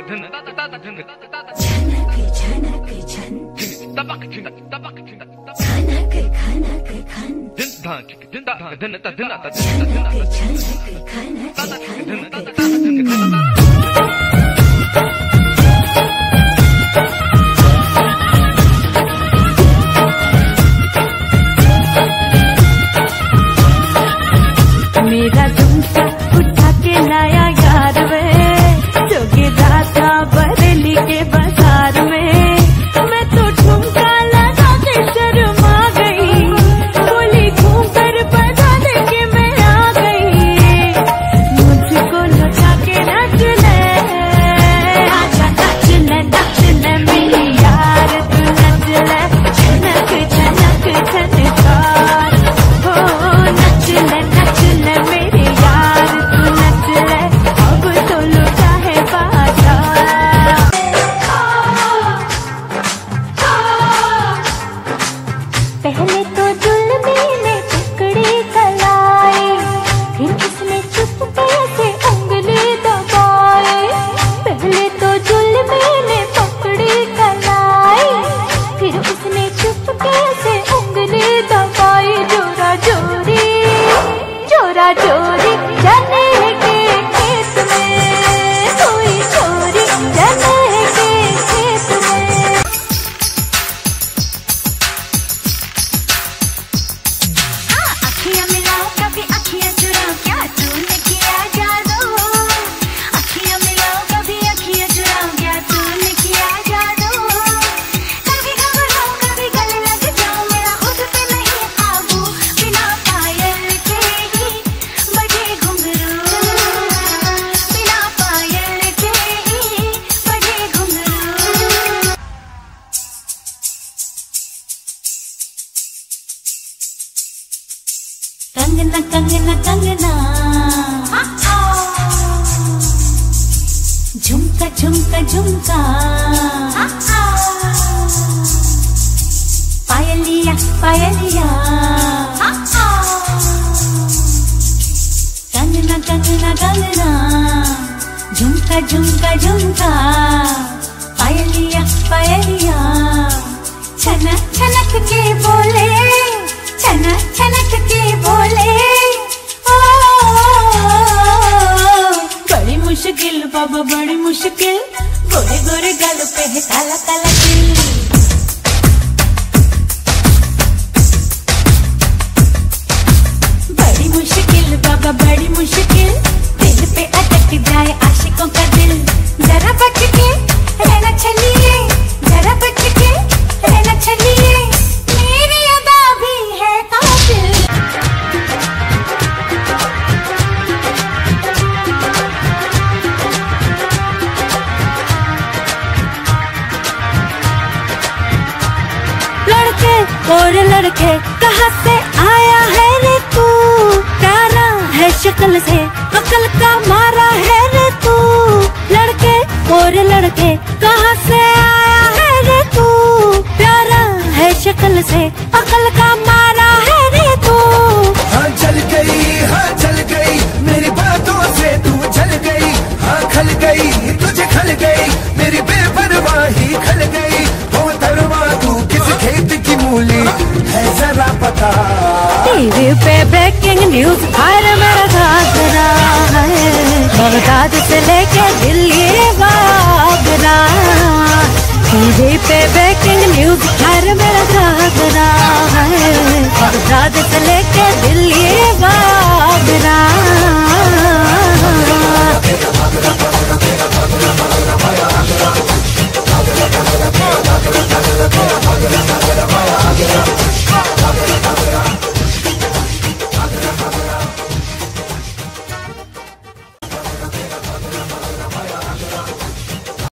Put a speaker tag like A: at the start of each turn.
A: मेरा झुमका उठा के लाया यार वे, जो गिरा था बरेली के बाजार में। मैं तो झुमका लगा के शर्मा गई, बोली घूम कर बजा दे के मैं आ गई। मुझको लगा के नच ले, आजा नच ले मेरी यार, तू नच ले झनक झनक झनकार। हो नच ले मेरे यार, तू नच ले अब तो लुटा है बाजार। पहले तो जुल्मी ने पकड़ी कलाई, फिर उसने चुपके से उंगली दबाई। पहले तो जुल्मी ने पकड़ी कलाई, फिर उसने चुपके से उंगली दबाई। जोरा जोरी चोरा चोरी जाने के खेत में, कोई चोरी जाने के खेत में। अखियां मिलाओ कभी अखियां चुराओ, क्या तूने किया जादू। अखियां मिलाओ कभी अखियां चुराओ, क्या तूने किया जादू। कभी घबराओ कभी गले लग जाओ, मेरा खुद पे नहीं काबू। बिना पायल के ही बजे घुंघरू, बिना पायल के ही बजे घुंघरू। कंगना कंगना कंगना, झुमका झुमका झुमका, पायलिया पायलिया। कंगना कंगना कंगना, झुमका झुमका झुमका, पायलिया पायलिया। छनक छनक के बोले, छनक छनक के बोले। ओ बड़ी मुश्किल बाबा बड़ी मुश्किल, गोरे गोरे गाल पे है काला काला तिल। बड़ी मुश्किल बाबा बड़ी मुश्किल, दिल पे अटक जाए आशिकों का दिल। जरा बच के रहना चलिए, जरा बच के रहना चलिए, मेरी अदा भी है काबिल। लड़के और लड़के कहाँ से आया है रे तू, प्यारा है शक्ल से अकल का मारा है रे तू। लड़के और लड़के कहाँ से आया है रे तू, प्यारा है शक्ल से अकल का मारा है रे तू।
B: हाँ चल गई मेरी बातों से तू जल गई। हाँ खल गई तुझे खल गई, मेरी बेपरवाही खल गई। वो तरवा तू किस खेत की मूली है जरा पता।
A: टीवी पे ब्रेकिंग न्यूज हर मेरा घाघरा है, बगदाद से लेके दिल्ली वागरा। टीवी पे ब्रेकिंग न्यूज हर मेरा घाघरा है, बगदाद से लेके दिल्ली वागरा।